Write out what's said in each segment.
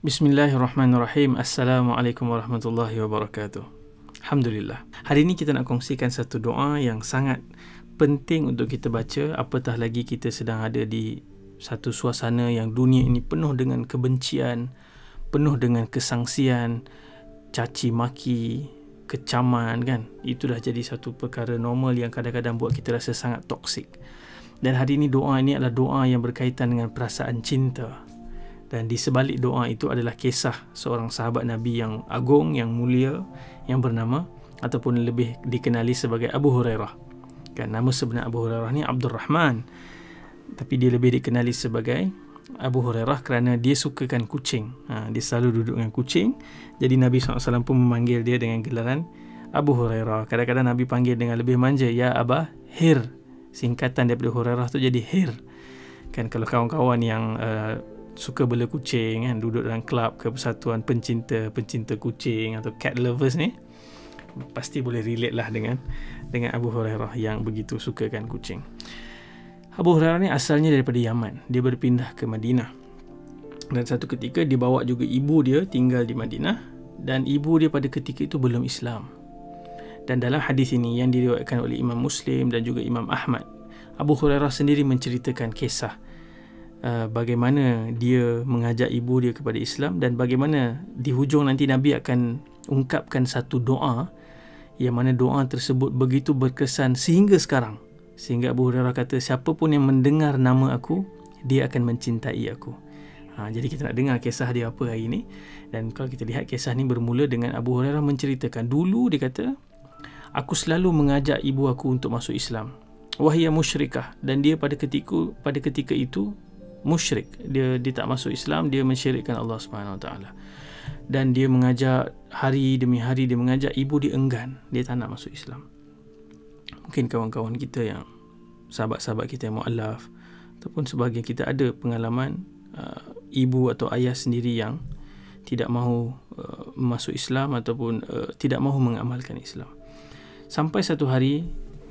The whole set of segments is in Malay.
Bismillahirrahmanirrahim. Assalamualaikum warahmatullahi wabarakatuh. Alhamdulillah. Hari ini kita nak kongsikan satu doa yang sangat penting untuk kita baca, apatah lagi kita sedang ada di satu suasana yang dunia ini penuh dengan kebencian, penuh dengan kesangsian, caci maki, kecaman kan. Itu dah jadi satu perkara normal yang kadang-kadang buat kita rasa sangat toksik. Dan hari ini doa ini adalah doa yang berkaitan dengan perasaan cinta. Dan di sebalik doa itu adalah kisah seorang sahabat Nabi yang agung, yang mulia, yang bernama ataupun lebih dikenali sebagai Abu Hurairah. Kan nama sebenar Abu Hurairah ni Abdul Rahman, tapi dia lebih dikenali sebagai Abu Hurairah kerana dia sukakan kucing. Dia selalu duduk dengan kucing. Jadi Nabi SAW pun memanggil dia dengan gelaran Abu Hurairah. Kadang-kadang Nabi panggil dengan lebih manja, ya Aba Hir. Singkatan daripada Hurairah tu jadi Hir. Kan kalau kawan-kawan yang suka bela kucing kan, duduk dalam kelab ke persatuan pencinta kucing atau cat lovers ni, pasti boleh relate lah dengan Abu Hurairah yang begitu sukakan kucing. Abu Hurairah ni asalnya daripada Yaman. Dia berpindah ke Madinah. Dan satu ketika dia bawa juga ibu dia tinggal di Madinah, dan ibu dia pada ketika itu belum Islam. Dan dalam hadis ini yang diriwayatkan oleh Imam Muslim dan juga Imam Ahmad, Abu Hurairah sendiri menceritakan kisah bagaimana dia mengajak ibu dia kepada Islam, dan bagaimana di hujung nanti Nabi akan ungkapkan satu doa yang mana doa tersebut begitu berkesan sehingga sekarang. Sehingga Abu Hurairah kata, siapa pun yang mendengar nama aku, dia akan mencintai aku. Jadi kita nak dengar kisah dia apa hari ini. Dan kalau kita lihat kisah ni bermula dengan Abu Hurairah menceritakan, dulu dia kata, aku selalu mengajak ibu aku untuk masuk Islam. Wahia musyrikah, dan dia pada ketika itu musyrik. Dia tak masuk Islam, dia mensyirikkan Allah SWT. Dan dia mengajak hari demi hari, dia mengajak, ibu dia enggan, dia tak nak masuk Islam. Mungkin kawan-kawan kita yang sahabat-sahabat kita yang mu'alaf ataupun sebahagian kita ada pengalaman ibu atau ayah sendiri yang tidak mahu masuk Islam ataupun tidak mahu mengamalkan Islam. Sampai satu hari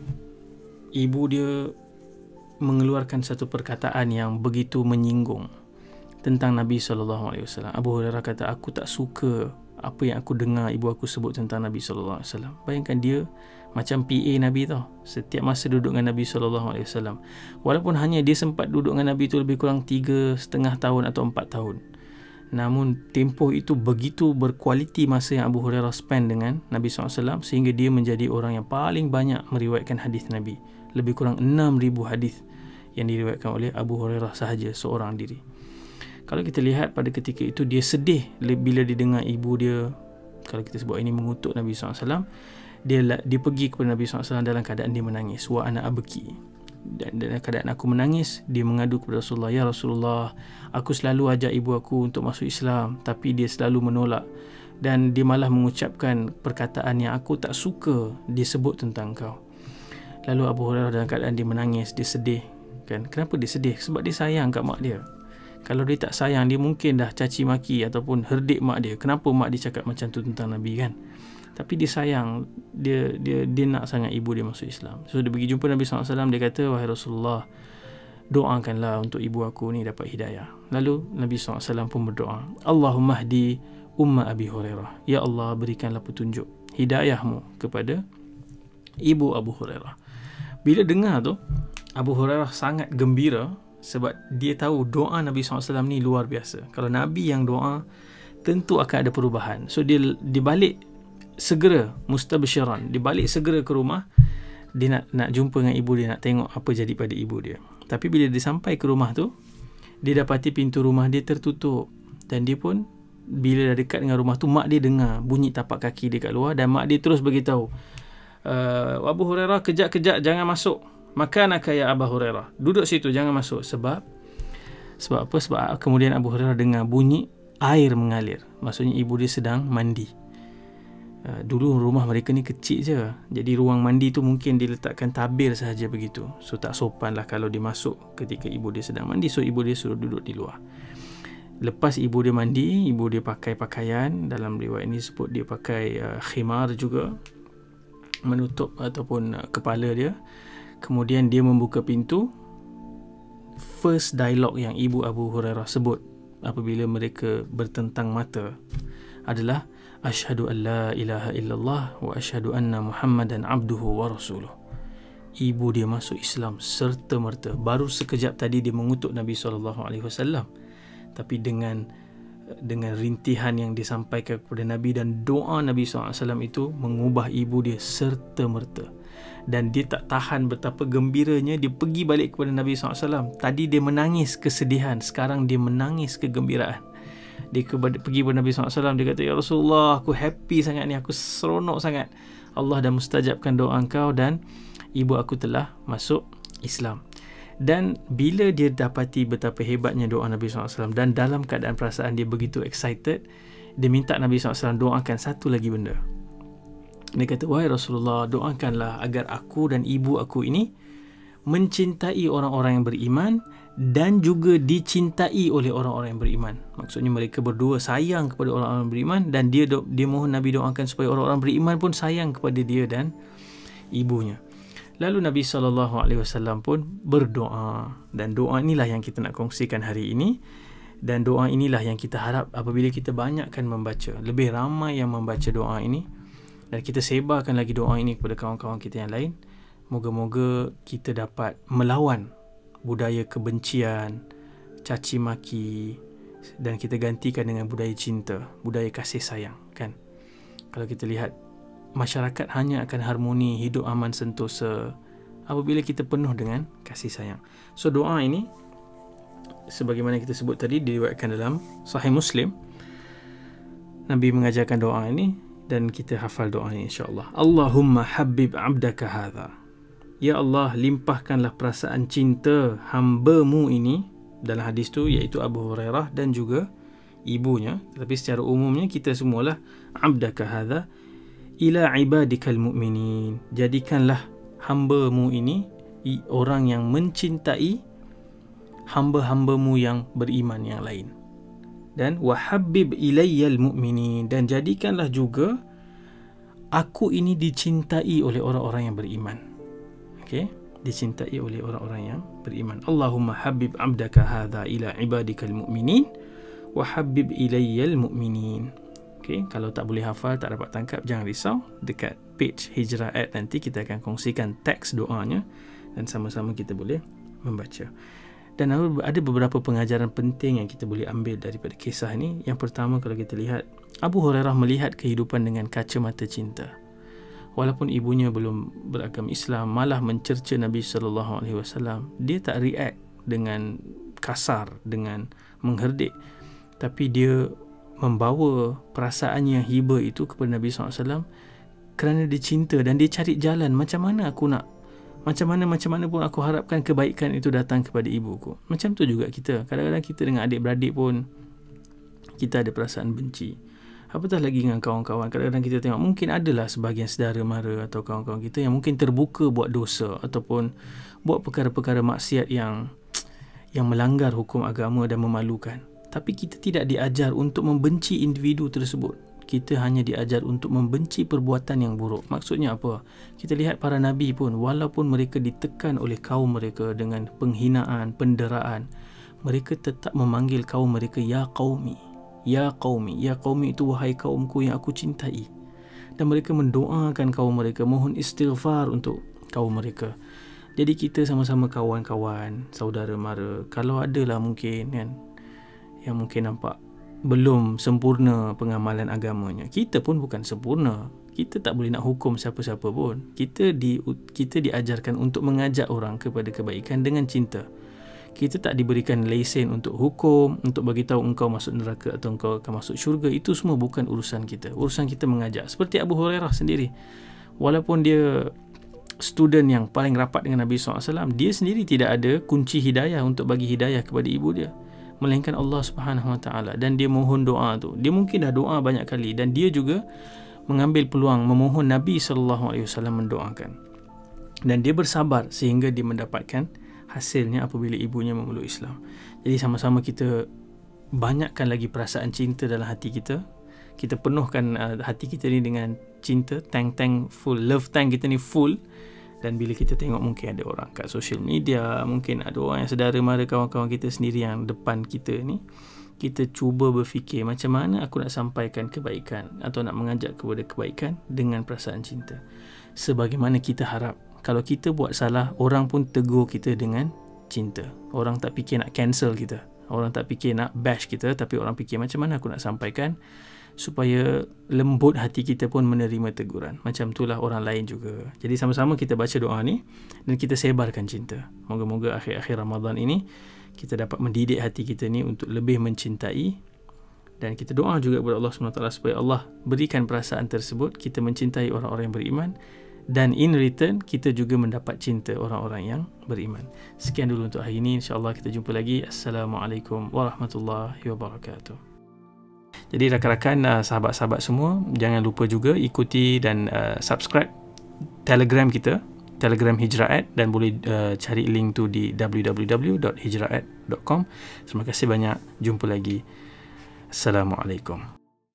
ibu dia mengeluarkan satu perkataan yang begitu menyinggung tentang Nabi SAW. Abu Hurairah kata, aku tak suka apa yang aku dengar ibu aku sebut tentang Nabi SAW. Bayangkan dia macam PA Nabi tau, setiap masa duduk dengan Nabi SAW. Walaupun hanya dia sempat duduk dengan Nabi itu lebih kurang 3,5 tahun atau 4 tahun, namun tempoh itu begitu berkualiti masa yang Abu Hurairah spend dengan Nabi SAW, sehingga dia menjadi orang yang paling banyak meriwayatkan hadis Nabi. Lebih kurang 6,000 hadis yang diriwayatkan oleh Abu Hurairah sahaja seorang diri. Kalau kita lihat pada ketika itu, dia sedih bila didengar ibu dia, kalau kita sebut ini, mengutuk Nabi SAW. Dia pergi kepada Nabi SAW dalam keadaan dia menangis. Wa ana abki. Dan dalam keadaan aku menangis, dia mengadu kepada Rasulullah, ya Rasulullah, aku selalu ajak ibu aku untuk masuk Islam, tapi dia selalu menolak, dan dia malah mengucapkan perkataan yang aku tak suka dia sebut tentang kau. Lalu Abu Hurairah dalam keadaan dia menangis, dia sedih kan. Kenapa dia sedih? Sebab dia sayang kat mak dia. Kalau dia tak sayang, dia mungkin dah caci maki ataupun herdik mak dia. Kenapa mak dia cakap macam tu tentang Nabi kan? Tapi dia sayang, dia nak sangat ibu dia masuk Islam. So dia pergi jumpa Nabi SAW. Dia kata, wahai Rasulullah, doakanlah untuk ibu aku ni dapat hidayah. Lalu Nabi SAW pun berdoa, Allahumma hdi umma Abi Hurairah, ya Allah, berikanlah petunjuk hidayahmu kepada ibu Abu Hurairah. Bila dengar tu, Abu Hurairah sangat gembira sebab dia tahu doa Nabi SAW ni luar biasa. Kalau Nabi yang doa, tentu akan ada perubahan. So dia balik segera, mustabshiran, dia balik segera ke rumah. Dia nak jumpa dengan ibu dia, nak tengok apa jadi pada ibu dia. Tapi bila dia sampai ke rumah tu, dia dapati pintu rumah dia tertutup. Dan dia pun, bila dah dekat dengan rumah tu, mak dia dengar bunyi tapak kaki dia kat luar. Dan mak dia terus beritahu, Abu Hurairah, kejap-kejap jangan masuk. Makanaka ya Abu Hurairah, duduk situ, jangan masuk. Sebab apa? Sebab kemudian Abu Hurairah dengar bunyi air mengalir. Maksudnya ibu dia sedang mandi. Dulu rumah mereka ni kecil je, jadi ruang mandi tu mungkin diletakkan tabir sahaja begitu. So tak sopan lah kalau dia masuk ketika ibu dia sedang mandi. So ibu dia suruh duduk di luar. Lepas ibu dia mandi, ibu dia pakai pakaian, dalam riwayat ini sebut dia pakai khimar juga, menutup ataupun kepala dia. Kemudian dia membuka pintu. First dialog yang ibu Abu Hurairah sebut apabila mereka bertentang mata adalah asyhadu an la ilaha illallah wa asyhadu anna Muhammadan abduhu wa rasuluh. Ibu dia masuk Islam serta-merta. Baru sekejap tadi dia mengutuk Nabi SAW, tapi dengan rintihan yang disampaikan kepada Nabi dan doa Nabi SAW itu mengubah ibu dia serta-merta. Dan dia tak tahan betapa gembiranya, dia pergi balik kepada Nabi SAW. Tadi dia menangis kesedihan, sekarang dia menangis kegembiraan. Dia pergi kepada Nabi SAW, dia kata, ya Rasulullah, aku happy sangat ni, aku seronok sangat. Allah dah mustajabkan doa engkau dan ibu aku telah masuk Islam. Dan bila dia dapati betapa hebatnya doa Nabi SAW dan dalam keadaan perasaan dia begitu excited, dia minta Nabi SAW doakan satu lagi benda. Dia kata, wahai Rasulullah, doakanlah agar aku dan ibu aku ini mencintai orang-orang yang beriman dan juga dicintai oleh orang-orang yang beriman. Maksudnya mereka berdua sayang kepada orang-orang yang beriman, dan dia mohon Nabi doakan supaya orang-orang beriman pun sayang kepada dia dan ibunya. Lalu Nabi SAW pun berdoa, dan doa inilah yang kita nak kongsikan hari ini. Dan doa inilah yang kita harap apabila kita banyakkan membaca, lebih ramai yang membaca doa ini, dan kita sebarkan lagi doa ini kepada kawan-kawan kita yang lain, moga-moga kita dapat melawan budaya kebencian, caci maki, dan kita gantikan dengan budaya cinta, budaya kasih sayang, kan? Kalau kita lihat, masyarakat hanya akan harmoni, hidup aman sentosa apabila kita penuh dengan kasih sayang. So doa ini, sebagaimana kita sebut tadi, diriwayatkan dalam Sahih Muslim. Nabi mengajarkan doa ini dan kita hafal doa ini insya-Allah. Allahumma habib abdaka hadha. Ya Allah, limpahkanlah perasaan cinta hamba-Mu ini. Dalam hadis tu iaitu Abu Hurairah dan juga ibunya, tetapi secara umumnya kita semualah abdaka hadha ila ibadikal mu'minin. Jadikanlah hamba-Mu ini orang yang mencintai hamba-hamba-Mu yang beriman yang lain. Dan wahabib ilayyal mu'minin, dan jadikanlah juga aku ini dicintai oleh orang-orang yang beriman. Okey, dicintai oleh orang-orang yang beriman. Allahumma habib abdaka hadha ila ibadikal mu'minin wahabib ilayyal mu'minin. Okay, kalau tak boleh hafal, tak dapat tangkap, jangan risau. Dekat page Hijrah Aid nanti kita akan kongsikan teks doanya dan sama-sama kita boleh membaca. Dan ada beberapa pengajaran penting yang kita boleh ambil daripada kisah ini. Yang pertama, kalau kita lihat, Abu Hurairah melihat kehidupan dengan kacamata cinta. Walaupun ibunya belum beragama Islam, malah mencerca Nabi SAW, dia tak react dengan kasar, dengan mengherdik, tapi dia membawa perasaan yang hiba itu kepada Nabi SAW kerana dia cinta, dan dia cari jalan macam mana mana pun aku harapkan kebaikan itu datang kepada ibuku. Macam tu juga kita. Kadang-kadang kita dengan adik-beradik pun kita ada perasaan benci. Apatah lagi dengan kawan-kawan. Kadang-kadang kita tengok mungkin adalah sebahagian saudara mara atau kawan-kawan kita yang mungkin terbuka buat dosa ataupun buat perkara-perkara maksiat yang melanggar hukum agama dan memalukan. Tapi kita tidak diajar untuk membenci individu tersebut. Kita hanya diajar untuk membenci perbuatan yang buruk. Maksudnya apa? Kita lihat para nabi pun, walaupun mereka ditekan oleh kaum mereka dengan penghinaan, penderaan, mereka tetap memanggil kaum mereka ya qaumi. Ya qaumi. Ya qaumi itu wahai kaumku yang aku cintai. Dan mereka mendoakan kaum mereka, mohon istighfar untuk kaum mereka. Jadi kita sama-sama kawan-kawan, saudara mara, kalau adalah mungkin kan yang mungkin nampak belum sempurna pengamalan agamanya. Kita pun bukan sempurna. Kita tak boleh nak hukum siapa-siapa pun. Kita diajarkan untuk mengajak orang kepada kebaikan dengan cinta. Kita tak diberikan lesen untuk hukum, untuk bagi tahu engkau masuk neraka atau engkau akan masuk syurga. Itu semua bukan urusan kita. Urusan kita mengajak. Seperti Abu Hurairah sendiri. Walaupun dia student yang paling rapat dengan Nabi SAW, dia sendiri tidak ada kunci hidayah untuk bagi hidayah kepada ibu dia, melainkan Allah Subhanahu Wa Taala. Dan dia mohon doa tu. Dia mungkin dah doa banyak kali, dan dia juga mengambil peluang memohon Nabi SAW mendoakan. Dan dia bersabar sehingga dia mendapatkan hasilnya apabila ibunya memeluk Islam. Jadi sama-sama kita banyakkan lagi perasaan cinta dalam hati kita. Kita penuhkan hati kita ni dengan cinta. Tank full, love tank kita ni full. Dan bila kita tengok mungkin ada orang kat social media, mungkin ada orang yang saudara mara kawan-kawan kita sendiri yang depan kita ni, kita cuba berfikir macam mana aku nak sampaikan kebaikan atau nak mengajak kepada kebaikan dengan perasaan cinta. Sebagaimana kita harap kalau kita buat salah, orang pun tegur kita dengan cinta. Orang tak fikir nak cancel kita, orang tak fikir nak bash kita, tapi orang fikir macam mana aku nak sampaikan supaya lembut hati kita pun menerima teguran. Macam itulah orang lain juga. Jadi sama-sama kita baca doa ni dan kita sebarkan cinta. Moga-moga akhir-akhir Ramadan ini kita dapat mendidik hati kita ni untuk lebih mencintai, dan kita doa juga kepada Allah SWT supaya Allah berikan perasaan tersebut, kita mencintai orang-orang yang beriman, dan in return kita juga mendapat cinta orang-orang yang beriman. Sekian dulu untuk hari ini, insya-Allah kita jumpa lagi. Assalamualaikum warahmatullahi wabarakatuh. Jadi rakan-rakan, sahabat-sahabat semua, jangan lupa juga ikuti dan subscribe Telegram kita, Telegram Hijrah@, dan boleh cari link tu di www.hijrah@.com. Terima kasih banyak. Jumpa lagi. Assalamualaikum.